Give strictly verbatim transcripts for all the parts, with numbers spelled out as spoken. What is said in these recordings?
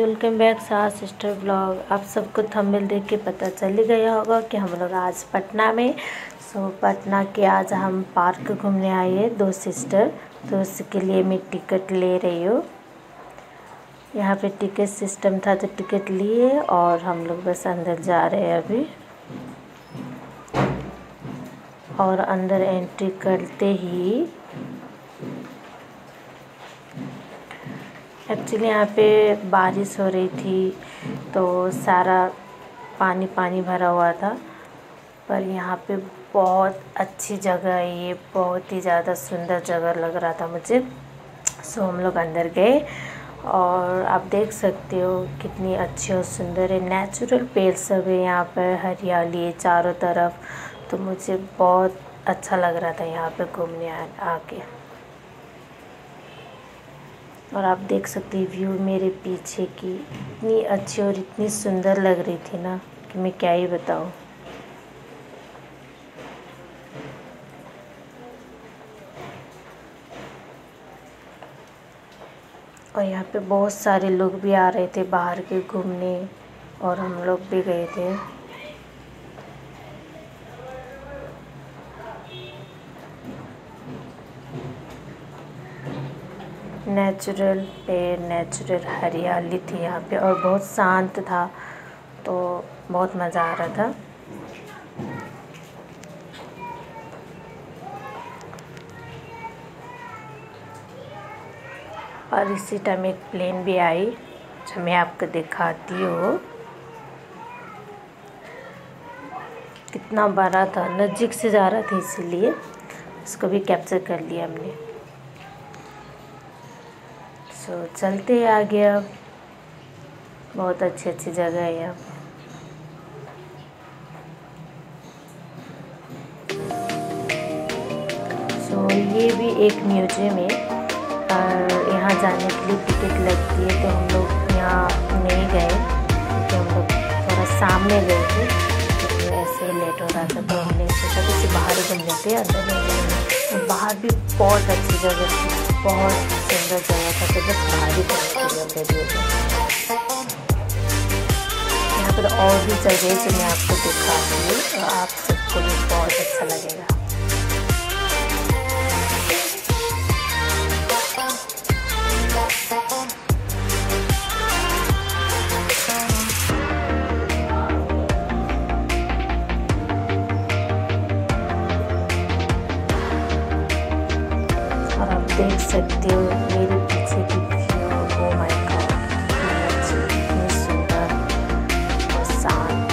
Welcome back Saha sister blog. आप सबको thumbnail देख के पता चल ही गया होगा कि हम लोग आज पटना में सो पटना के आज हम पार्क घूमने आए हैं दो सिस्टर। तो उसके लिए मैं टिकट ले रही हूँ। यहाँ पे टिकट सिस्टम था तो टिकट लिए और हम लोग बस अंदर जा रहे हैं अभी। और अंदर एंट्री करते ही एक्चुअली यहाँ पे बारिश हो रही थी तो सारा पानी पानी भरा हुआ था, पर यहाँ पे बहुत अच्छी जगह है, ये बहुत ही ज़्यादा सुंदर जगह लग रहा था मुझे। सो हम लोग अंदर गए और आप देख सकते हो कितनी अच्छी और सुंदर है। नेचुरल पेड़ सब है यहाँ पर, हरियाली है चारों तरफ। तो मुझे बहुत अच्छा लग रहा था यहाँ पे घूमने आके। और आप देख सकते हैं व्यू मेरे पीछे की इतनी अच्छी और इतनी सुंदर लग रही थी ना कि मैं क्या ही बताऊं। और यहाँ पे बहुत सारे लोग भी आ रहे थे बाहर के घूमने और हम लोग भी गए थे। नेचुरल पेड़, नेचुरल हरियाली थी यहाँ पे और बहुत शांत था, तो बहुत मज़ा आ रहा था। और इसी टाइम एक प्लेन भी आई जो मैं आपको दिखाती हूँ। कितना बड़ा था, नज़दीक से जा रहा था इसीलिए उसको भी कैप्चर कर लिया हमने। सो so, चलते हैं आगे। अब बहुत अच्छी अच्छी जगह है यहाँ। सो so, ये भी एक म्यूजियम है और यहाँ जाने के लिए टिकट लगती है। तो हम लोग यहाँ नहीं गए क्योंकि हम लोग थोड़ा सामने गए थे, तो ऐसे लेट हो रहा था तो हमने सोचा कि बाहर ही घूम लेते हैं, अंदर नहीं गए। बाहर भी बहुत अच्छी जगह थी, बहुत सुंदर जगह था, तो बस बाहर ही घूमने के लिए रेडी हो गए। यहाँ पर और भी जगह जो मैं आपको दिखाती हूँ तो आप सबको भी बहुत अच्छा लगेगा। और आप देख सकते हो मेरे पीछे की व्यू, ओ माय गॉड कितनी अच्छी, कितनी सुंदर और शांत।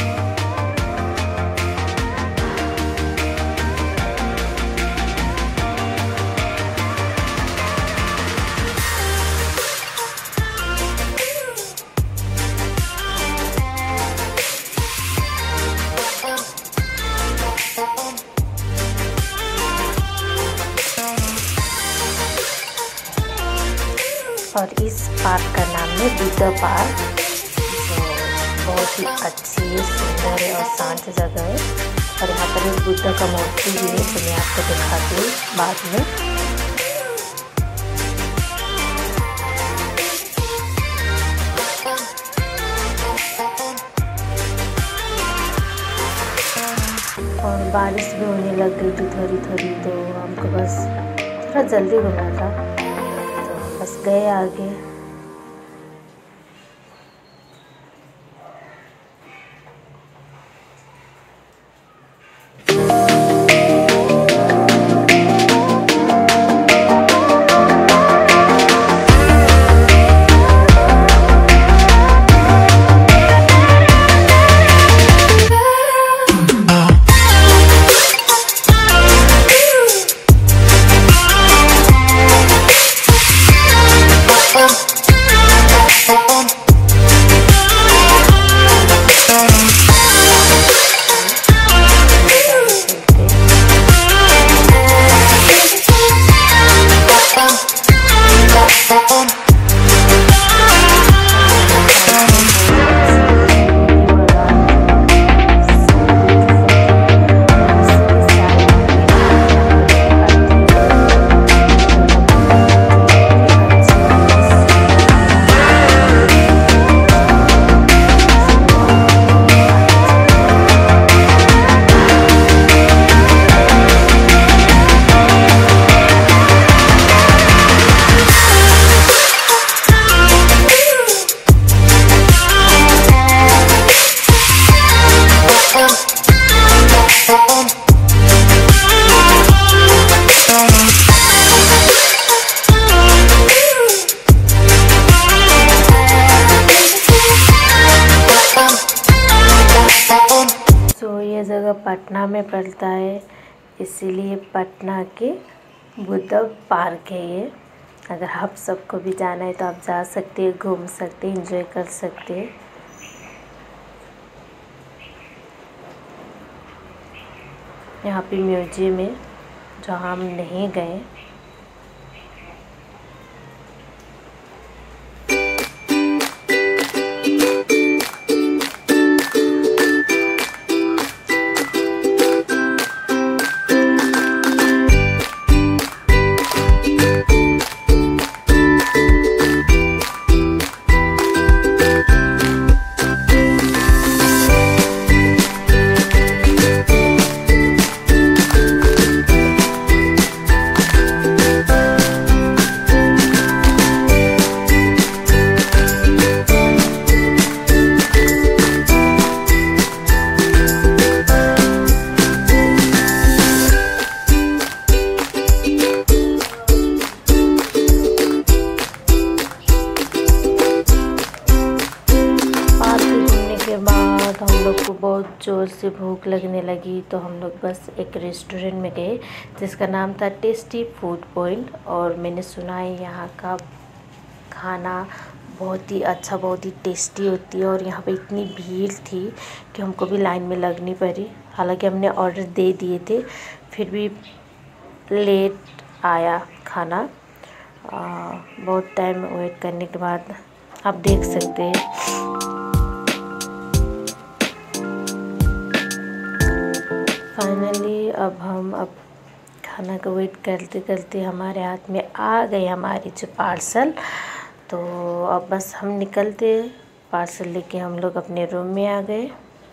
और इस पार्क का नाम है बुद्धा पार्क, जो बहुत ही अच्छी सुंदर है और शांत जगह है। और यहाँ पर एक बुद्धा का मूर्ति भी है जो मैं आपको दिखाती हूँ बाद में। और बारिश भी होने लग गई थी थोड़ी थोड़ी, तो हमको बस थोड़ा जल्दी घूमना था, बस गए आगे। Oh तो ये जगह पटना में पड़ता है, इसीलिए पटना के बुद्ध पार्क है ये। अगर आप सबको भी जाना है तो आप जा सकते हैं, घूम सकते हैं, एंजॉय कर सकते हैं। यहाँ पे म्यूजियम है जहाँ हम नहीं गए। हम लोग को बहुत ज़ोर से भूख लगने लगी, तो हम लोग बस एक रेस्टोरेंट में गए जिसका नाम था टेस्टी फूड पॉइंट। और मैंने सुना है यहाँ का खाना बहुत ही अच्छा, बहुत ही टेस्टी होती है। और यहाँ पे इतनी भीड़ थी कि हमको भी लाइन में लगनी पड़ी। हालांकि हमने ऑर्डर दे दिए थे, फिर भी लेट आया खाना। आ, बहुत टाइम वेट करने के बाद आप देख सकते हैं। फाइनली अब हम अब खाना का वेट करते करते हमारे हाथ में आ गए हमारी जो पार्सल। तो अब बस हम निकलते, पार्सल लेके हम लोग अपने रूम में आ गए।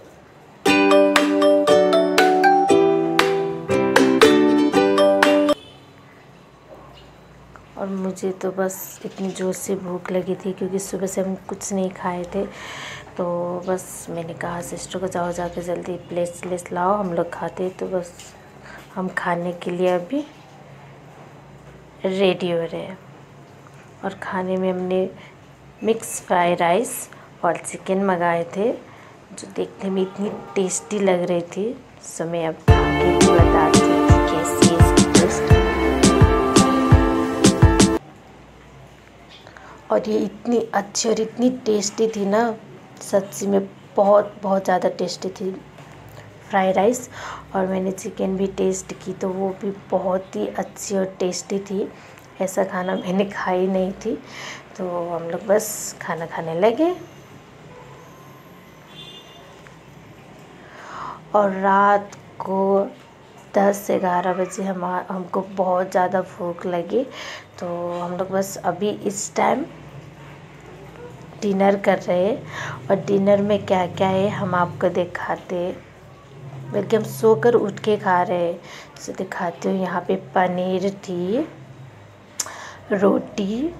और मुझे तो बस इतनी ज़ोर से भूख लगी थी क्योंकि सुबह से हम कुछ नहीं खाए थे। तो बस मैंने कहा सिस्टर को जाओ जाके जल्दी प्लेट व्लेट लाओ, हम लोग खाते। तो बस हम खाने के लिए अभी रेडी हो रहे हैं। और खाने में हमने मिक्स फ्राई राइस और चिकन मंगाए थे, जो देखने में इतनी टेस्टी लग रही थी। सो मैं अब खा के भी बताती हूँ कि कैसी है इसकी टेस्ट। और ये इतनी अच्छी और इतनी टेस्टी थी ना, सच्ची में बहुत बहुत ज़्यादा टेस्टी थी फ्राई राइस। और मैंने चिकन भी टेस्ट की तो वो भी बहुत ही अच्छी और टेस्टी थी। ऐसा खाना मैंने खाई नहीं थी। तो हम लोग बस खाना खाने लगे। और रात को दस से ग्यारह बजे हम हमको बहुत ज़्यादा भूख लगी। तो हम लोग बस अभी इस टाइम डिनर कर रहे हैं। और डिनर में क्या क्या है हम आपको दिखाते हैं, बल्कि हम सोकर उठ के खा रहे हैं। तो दिखाती हूँ। यहाँ पे पनीर थी, रोटी,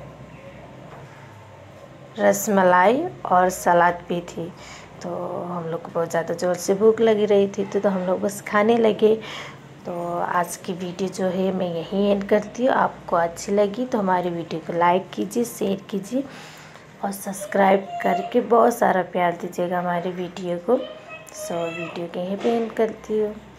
रसमलाई और सलाद भी थी। तो हम लोग को बहुत ज़्यादा ज़ोर से भूख लगी रही थी, तो, तो हम लोग बस खाने लगे। तो आज की वीडियो जो है मैं यहीं एंड करती हूँ। आपको अच्छी लगी तो हमारी वीडियो को लाइक कीजिए, शेयर कीजिए और सब्सक्राइब करके बहुत सारा प्यार दीजिएगा हमारी वीडियो को। सो वीडियो को यहीं पे एंड करती हूँ।